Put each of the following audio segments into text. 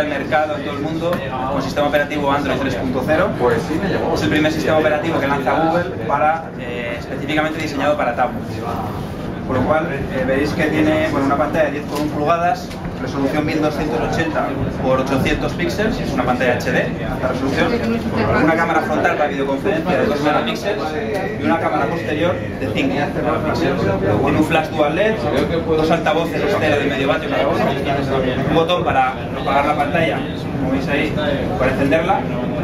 al mercado en todo el mundo con sistema operativo Android 3.0. Es el primer sistema operativo que lanza Google para, específicamente diseñado para tablets. Por lo cual veréis que tiene una pantalla de 10,1 pulgadas, resolución 1280 por 800 píxeles, es una pantalla HD, alta resolución, una cámara frontal para videoconferencia de 2 megapíxeles y una cámara posterior de 5 megapíxeles. Tiene un flash dual LED, dos altavoces estéreo de medio vatio cada uno, un botón para apagar la pantalla, como veis ahí, para encenderla,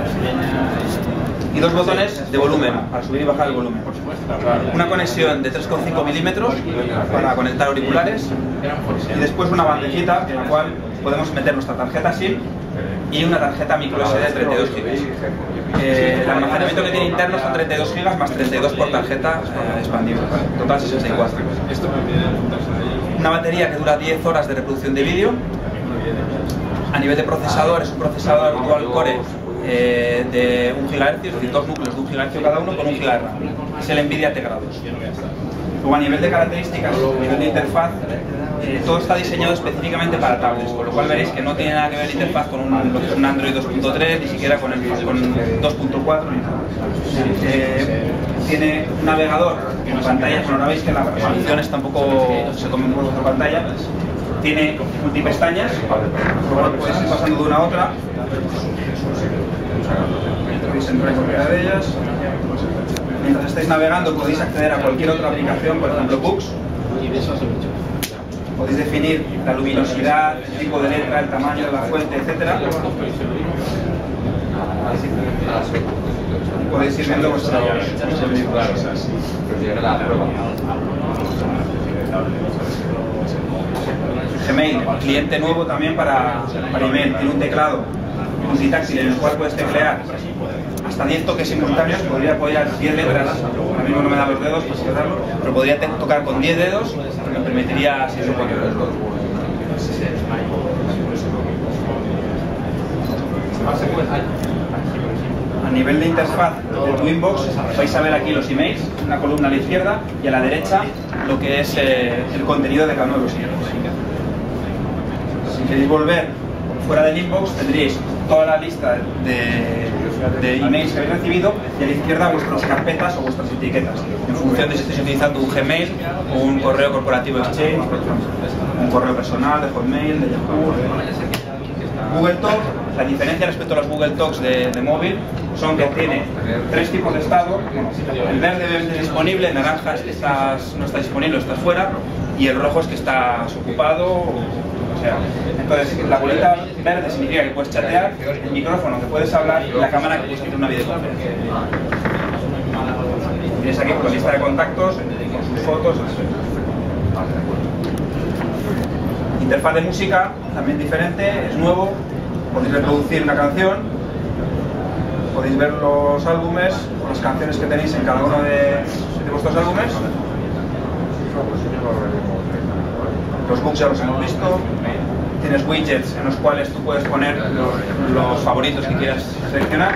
y dos botones de volumen, para subir y bajar el volumen. Una conexión de 3,5 milímetros para conectar auriculares y después una bandejita en la cual podemos meter nuestra tarjeta SIM y una tarjeta micro SD de 32 GB. El almacenamiento que tiene interno son 32 GB más 32 por tarjeta expandible, total 64. Una batería que dura 10 horas de reproducción de vídeo. A nivel de procesador, es un procesador dual core de 1 GHz, es decir, dos núcleos de 1 GHz cada uno con 1 GB de RAM. Es el Nvidia Tegra 2. Luego, a nivel de características, a nivel de interfaz, todo está diseñado específicamente para tablets, por lo cual veréis que no tiene nada que ver la interfaz con un Android 2.3, ni siquiera con 2.4. Tiene un navegador en pantalla, pero ahora veis que la resolución tampoco se come un poco de pantalla. Tiene multipestañas, por lo cual podéis ir pasando de una a otra. Podéis entrar en cualquiera de ellas. Mientras estáis navegando podéis acceder a cualquier otra aplicación, por ejemplo Books. Podéis definir la luminosidad, el tipo de letra, el tamaño de la fuente, etc. Y podéis ir viendo vuestros Gmail, cliente nuevo también para email. Tiene un teclado multitáctil en el cual puedes teclear hasta 10 toques simultáneos. Podría apoyar 10 letras, ahora mismo no me da los dedos, pues cerrarlo, pero podría tocar con 10 dedos, que me permitiría así su poder. A nivel de interfaz de tu inbox vais a ver aquí los emails, una columna a la izquierda y a la derecha lo que es el contenido de cada uno de los emails. Si queréis volver fuera del inbox tendréis toda la lista de emails que habéis recibido y a la izquierda vuestras carpetas o vuestras etiquetas, en función de si estáis utilizando un Gmail o un correo corporativo Exchange, por ejemplo, un correo personal de Hotmail, de Yahoo. Google Talk, la diferencia respecto a los Google Talks de móvil son que tiene 3 tipos de estado. El verde es disponible, el naranja es que no está disponible, está fuera, y el rojo es que estás ocupado. O sea, entonces la bolita verde significa que puedes chatear, el micrófono que puedes hablar y la cámara que puedes hacer una videoconferencia. Tienes aquí la lista de contactos con sus fotos. Interfaz de música, también diferente, es nuevo. Podéis reproducir una canción, podéis ver los álbumes, las canciones que tenéis en cada uno de vuestros álbumes. Los books ya los hemos visto. Tienes widgets en los cuales tú puedes poner los favoritos que quieras seleccionar.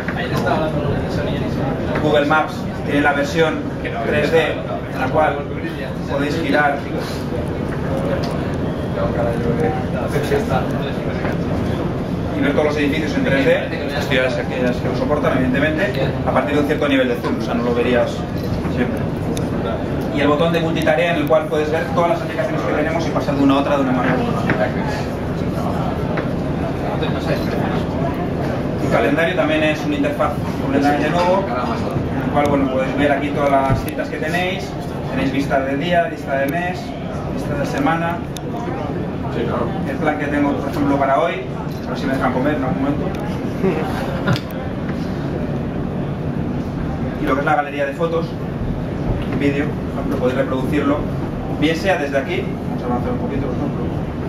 Google Maps tiene la versión 3D en la cual podéis girar y ver todos los edificios en 3D, las ciudades aquellas que lo soportan, evidentemente, a partir de un cierto nivel de zoom, o sea, no lo verías siempre. Y el botón de multitarea en el cual puedes ver todas las aplicaciones que tenemos y pasar de una a otra de una manera automática. El calendario también es una interfaz completamente nuevo, en el cual podéis ver aquí todas las citas que tenéis lista de día, lista de mes, lista de semana. El plan que tengo, por ejemplo, para hoy, a ver si me dejan comer en algún momento. Y lo que es la galería de fotos, vídeo, por ejemplo, podéis reproducirlo, bien sea desde aquí, vamos a avanzar un poquito, por ejemplo,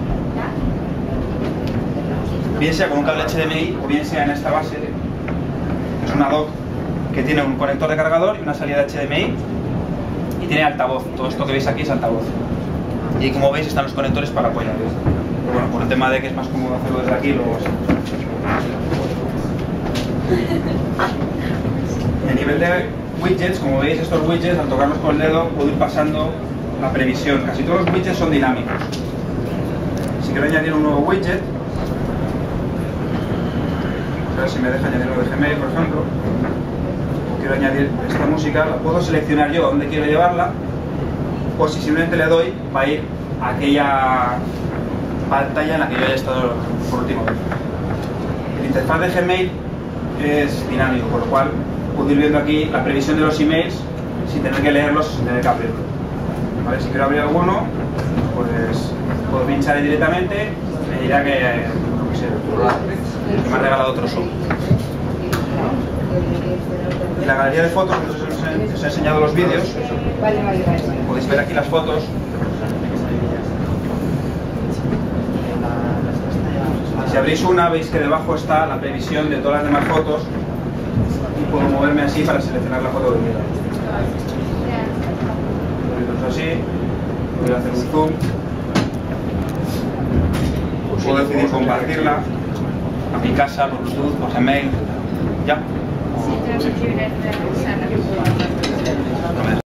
bien sea con un cable HDMI o bien sea en esta base, que es una dock que tiene un conector de cargador y una salida de HDMI y tiene altavoz. Todo esto que veis aquí es altavoz. Y como veis están los conectores para apoyar. Pero bueno, por el tema de que es más cómodo hacerlo desde aquí, A nivel de widgets, como veis, estos widgets, al tocarlos con el dedo, puedo ir pasando la previsión. Casi todos los widgets son dinámicos. Si quiero añadir un nuevo widget, A ver si me deja añadirlo de Gmail, por ejemplo. O quiero añadir esta música, la puedo seleccionar yo dónde quiero llevarla, o si simplemente le doy, va a ir a aquella pantalla en la que yo haya estado por última vez. El interfaz de Gmail es dinámico, por lo cual puedo ir viendo aquí la previsión de los emails sin tener que leerlos, sin tener que abrirlos. ¿Vale? Si quiero abrir alguno, pues puedo pinchar ahí directamente, me dirá que me ha regalado otro Zoom. Y la galería de fotos, que os he enseñado los vídeos, podéis ver aquí las fotos. Si abrís una, veis que debajo está la previsión de todas las demás fotos y puedo moverme así para seleccionar la foto que quiero. Así, voy a hacer un zoom, puedo decidir compartirla a mi casa, por Bluetooth, por Gmail, ya.